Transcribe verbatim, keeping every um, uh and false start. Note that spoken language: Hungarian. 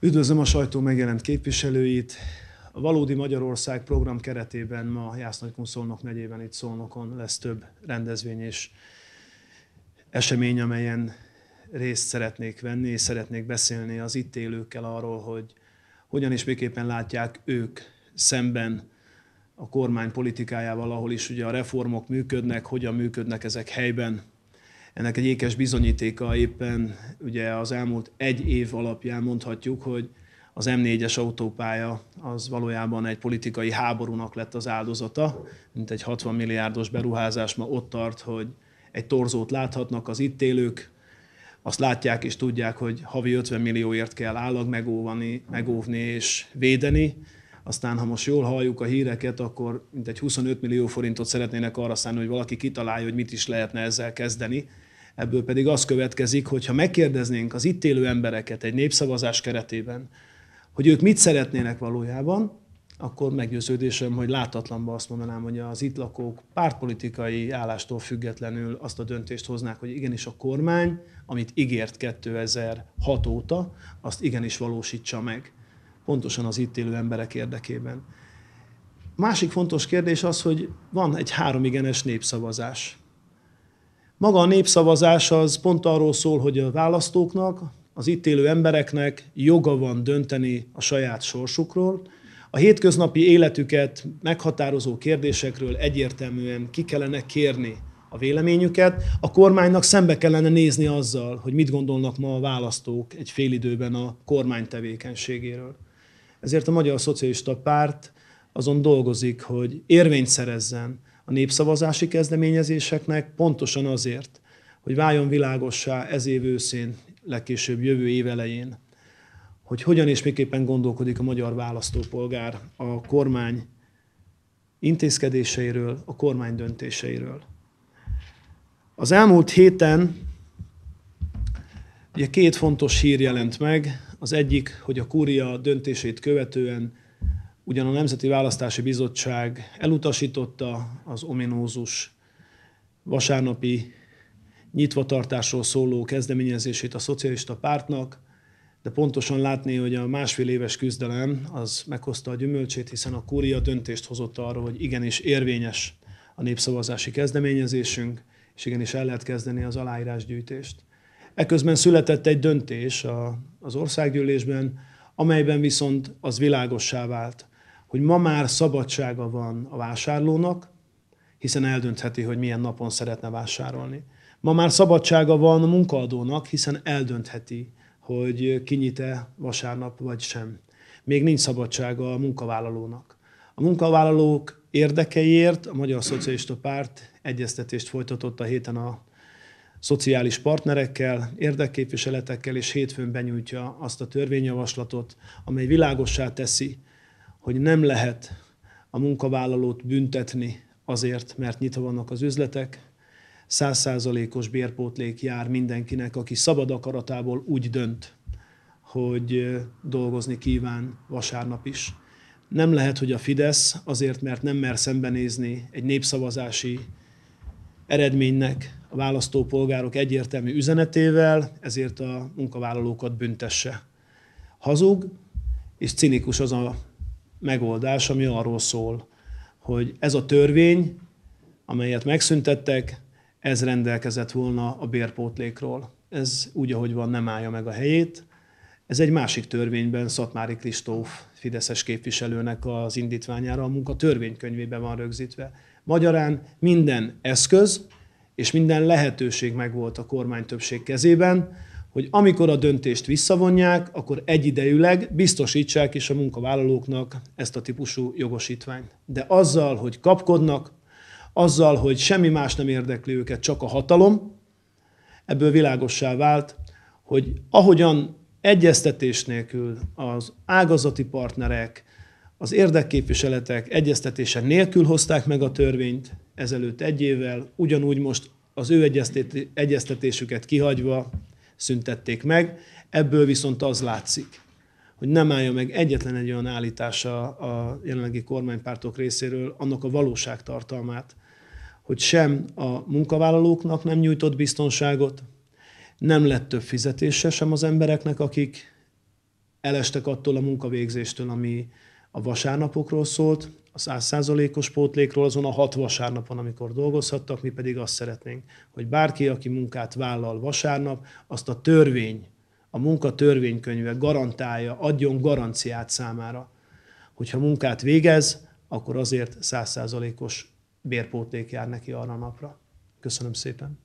Üdvözlöm a sajtó megjelent képviselőit. A Valódi Magyarország program keretében ma Jász-Nagykun-Szolnok megyében itt Szolnokon lesz több rendezvény és esemény, amelyen részt szeretnék venni, és szeretnék beszélni az itt élőkkel arról, hogy hogyan és miképpen látják ők szemben a kormány politikájával, ahol is ugye a reformok működnek, hogyan működnek ezek helyben. Ennek egy ékes bizonyítéka éppen ugye az elmúlt egy év alapján mondhatjuk, hogy az M négyes autópálya az valójában egy politikai háborúnak lett az áldozata, mint egy hatvan milliárdos beruházás ma ott tart, hogy egy torzót láthatnak az itt élők, azt látják és tudják, hogy havi ötven millióért kell állag megóvani, megóvni és védeni. Aztán, ha most jól halljuk a híreket, akkor mintegy huszonöt millió forintot szeretnének arra szánni, hogy valaki kitalálja, hogy mit is lehetne ezzel kezdeni. Ebből pedig az következik, hogy ha megkérdeznénk az itt élő embereket egy népszavazás keretében, hogy ők mit szeretnének valójában, akkor meggyőződésem, hogy látatlanban azt mondanám, hogy az itt lakók pártpolitikai állástól függetlenül azt a döntést hoznák, hogy igenis a kormány, amit ígért kétezer-hat óta, azt igenis valósítsa meg. Pontosan az itt élő emberek érdekében. Másik fontos kérdés az, hogy van egy háromigenes népszavazás. Maga a népszavazás az pont arról szól, hogy a választóknak, az itt élő embereknek joga van dönteni a saját sorsukról. A hétköznapi életüket meghatározó kérdésekről egyértelműen ki kellene kérni a véleményüket. A kormánynak szembe kellene nézni azzal, hogy mit gondolnak ma a választók egy félidőben a kormány tevékenységéről. Ezért a Magyar Szocialista Párt azon dolgozik, hogy érvényt szerezzen a népszavazási kezdeményezéseknek, pontosan azért, hogy váljon világossá ez év őszén, legkésőbb jövő év elején, hogy hogyan és miképpen gondolkodik a magyar választópolgár a kormány intézkedéseiről, a kormány döntéseiről. Az elmúlt héten ugye két fontos hír jelent meg. Az egyik, hogy a kúria döntését követően ugyan a Nemzeti Választási Bizottság elutasította az ominózus vasárnapi nyitvatartásról szóló kezdeményezését a Szocialista Pártnak, de pontosan látni, hogy a másfél éves küzdelem az meghozta a gyümölcsét, hiszen a kúria döntést hozott arra, hogy igenis érvényes a népszavazási kezdeményezésünk, és igenis el lehet kezdeni az aláírásgyűjtést. Eközben született egy döntés az országgyűlésben, amelyben viszont az világossá vált, hogy ma már szabadsága van a vásárlónak, hiszen eldöntheti, hogy milyen napon szeretne vásárolni. Ma már szabadsága van a munkaadónak, hiszen eldöntheti, hogy kinyit-e vasárnap vagy sem. Még nincs szabadsága a munkavállalónak. A munkavállalók érdekeiért a Magyar Szocialista Párt egyeztetést folytatott a héten a szociális partnerekkel, érdekképviseletekkel, és hétfőn benyújtja azt a törvényjavaslatot, amely világossá teszi, hogy nem lehet a munkavállalót büntetni azért, mert nyitva vannak az üzletek. Száz százalékos bérpótlék jár mindenkinek, aki szabad akaratából úgy dönt, hogy dolgozni kíván vasárnap is. Nem lehet, hogy a Fidesz azért, mert nem mer szembenézni egy népszavazási eredménynek a választópolgárok egyértelmű üzenetével, ezért a munkavállalókat büntesse. Hazug és cinikus az a megoldás, ami arról szól, hogy ez a törvény, amelyet megszüntettek, ez rendelkezett volna a bérpótlékról. Ez úgy, ahogy van, nem állja meg a helyét. Ez egy másik törvényben Szatmári Kristóf fideszes képviselőnek az indítványára a munka törvénykönyvében van rögzítve. Magyarán minden eszköz és minden lehetőség megvolt a kormánytöbbség kezében, hogy amikor a döntést visszavonják, akkor egyidejűleg biztosítsák is a munkavállalóknak ezt a típusú jogosítványt. De azzal, hogy kapkodnak, azzal, hogy semmi más nem érdekli őket, csak a hatalom, ebből világossá vált, hogy ahogyan egyeztetés nélkül az ágazati partnerek, az érdekképviseletek egyeztetése nélkül hozták meg a törvényt ezelőtt egy évvel, ugyanúgy most az ő egyeztetésüket kihagyva szüntették meg. Ebből viszont az látszik, hogy nem állja meg egyetlen egy olyan állítása a jelenlegi kormánypártok részéről annak a valóságtartalmát, hogy sem a munkavállalóknak nem nyújtott biztonságot, nem lett több fizetése sem az embereknek, akik elestek attól a munkavégzéstől, ami a vasárnapokról szólt, a száz százalékos pótlékról azon a hat vasárnapon, amikor dolgozhattak, mi pedig azt szeretnénk, hogy bárki, aki munkát vállal vasárnap, azt a törvény, a munka törvénykönyve garantálja, adjon garanciát számára, hogyha munkát végez, akkor azért száz százalékos bérpótlék jár neki arra a napra. Köszönöm szépen!